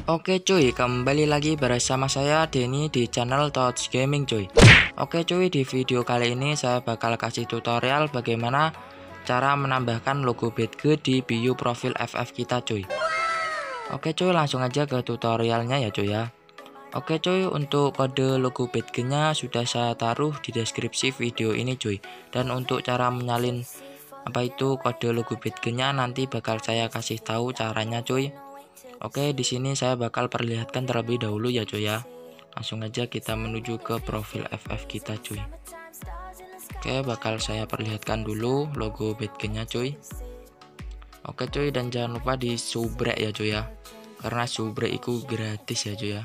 Oke cuy, kembali lagi bersama saya Denny di channel Touch Gaming cuy. Oke cuy, di video kali ini saya bakal kasih tutorial bagaimana cara menambahkan logo BitG di bio profil FF kita cuy. Oke cuy, langsung aja ke tutorialnya ya cuy ya. Oke cuy, untuk kode logo BitG nya sudah saya taruh di deskripsi video ini cuy. Dan untuk cara menyalin kode logo BitG nya nanti bakal saya kasih tahu caranya cuy. Oke, di sini saya bakal perlihatkan terlebih dahulu ya cuy ya. Langsung aja kita menuju ke profil FF kita cuy. Oke, bakal saya perlihatkan dulu logo BitG-nya cuy. Oke cuy, dan jangan lupa di subrek ya cuy ya. Karena subrek itu gratis ya cuy ya.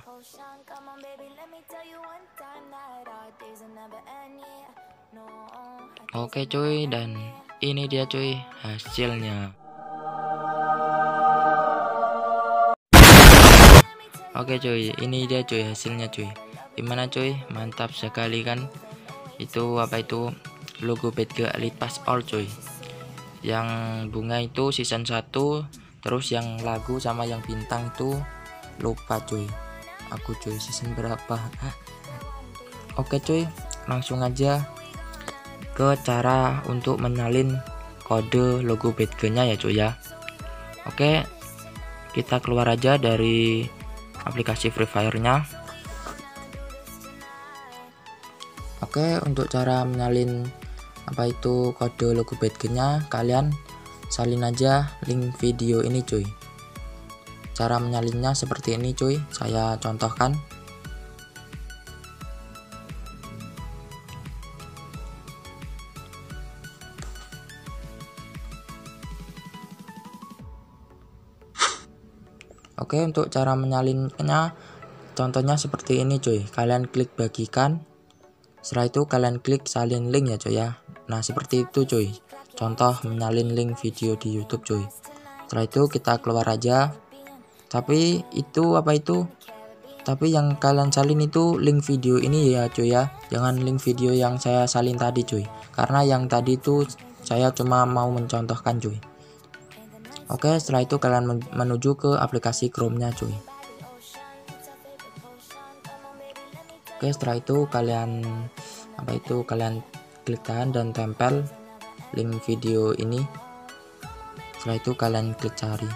Oke cuy, dan ini dia cuy hasilnya. Oke cuy, ini dia cuy hasilnya cuy. Gimana cuy? Mantap sekali kan? Itu logo BitG Elite Pass All cuy. Yang bunga itu season 1, terus yang lagu sama yang bintang itu lupa cuy. Aku cuy season berapa? Oke cuy, langsung aja ke cara untuk menyalin kode logo BitG-nya ya cuy ya. Oke, kita keluar aja dari aplikasi Free Fire-nya. Oke, untuk cara menyalin kode logo BitG-nya, kalian salin aja link video ini cuy. Cara menyalinnya seperti ini cuy, saya contohkan. Oke, untuk cara menyalinnya contohnya seperti ini cuy. Kalian klik bagikan, setelah itu kalian klik salin link ya cuy ya. Nah seperti itu cuy, contoh menyalin link video di YouTube cuy. Setelah itu kita keluar aja. Tapi yang kalian salin itu link video ini ya cuy ya, jangan link video yang saya salin tadi cuy, karena yang tadi itu saya cuma mau mencontohkan cuy. Oke, setelah itu kalian menuju ke aplikasi Chrome-nya cuy. Oke, setelah itu kalian klik kanan dan tempel link video ini. Setelah itu kalian klik cari.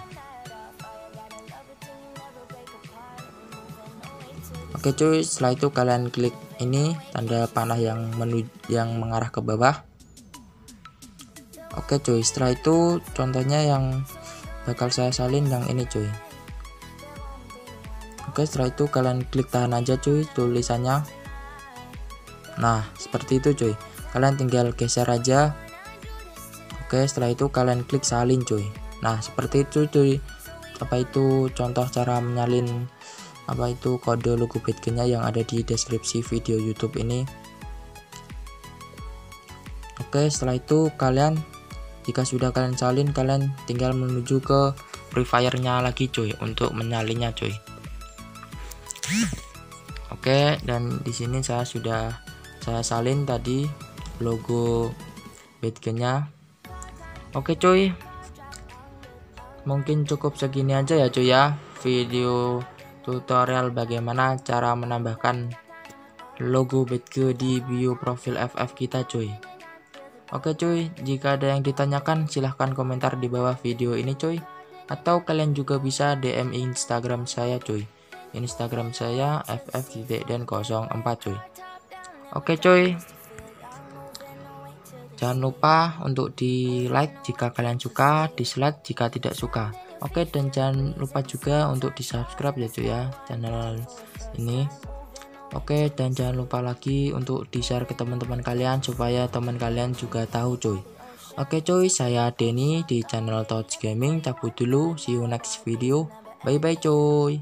Oke cuy, setelah itu kalian klik ini tanda panah yang mengarah ke bawah. Oke cuy, setelah itu contohnya yang bakal saya salin yang ini cuy. Oke, setelah itu kalian klik tahan aja cuy tulisannya. Nah seperti itu cuy, kalian tinggal geser aja. Oke, setelah itu kalian klik salin cuy. Nah seperti itu cuy, contoh cara menyalin kode logo BitG-nya yang ada di deskripsi video YouTube ini. Oke, setelah itu jika sudah kalian salin, kalian tinggal menuju ke Free Fire-nya lagi cuy untuk menyalinnya cuy. Oke, dan di sini saya salin tadi logo BitG-nya. Oke cuy, mungkin cukup segini aja ya cuy ya video tutorial bagaimana cara menambahkan logo BitG di bio profil FF kita cuy. Oke cuy, jika ada yang ditanyakan silahkan komentar di bawah video ini cuy. Atau kalian juga bisa DM Instagram saya cuy. Instagram saya ff.den04 cuy. Oke cuy, jangan lupa untuk di like jika kalian suka, dislike jika tidak suka. Oke, dan jangan lupa juga untuk di subscribe ya cuy ya channel ini. Oke, dan jangan lupa lagi untuk di share ke teman-teman kalian supaya teman kalian juga tahu cuy. Oke cuy, saya Denny di channel Touch Gaming. Cabut dulu, see you next video. Bye bye cuy.